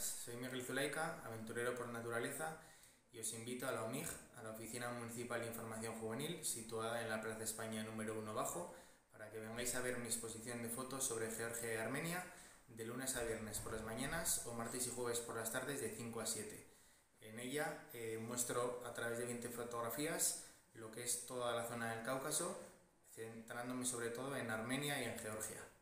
soy Miguel Zulaika, aventurero por naturaleza, y os invito a la OMIG, a la Oficina Municipal de Información Juvenil, situada en la Plaza España número 1 Bajo, para que vengáis a ver mi exposición de fotos sobre Georgia y Armenia, de lunes a viernes por las mañanas o martes y jueves por las tardes de 5 a 7. En ella muestro a través de 20 fotografías lo que es toda la zona del Cáucaso, centrándome sobre todo en Armenia y en Georgia.